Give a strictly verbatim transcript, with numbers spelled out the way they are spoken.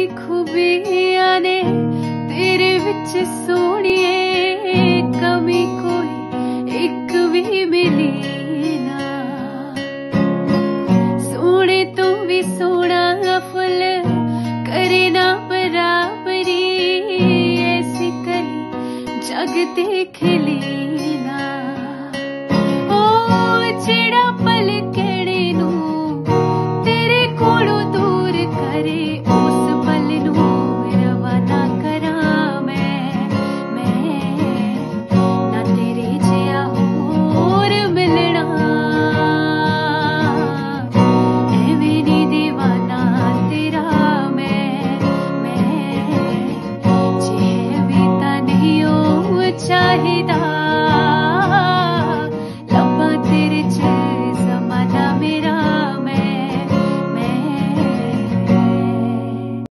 खूबियां ने तेरे विच सोहणिए, कमी कोई एक भी मिली ना। सोहणे तो भी सोहना फुल करे ना बराबरी, ऐसी कली जग देखे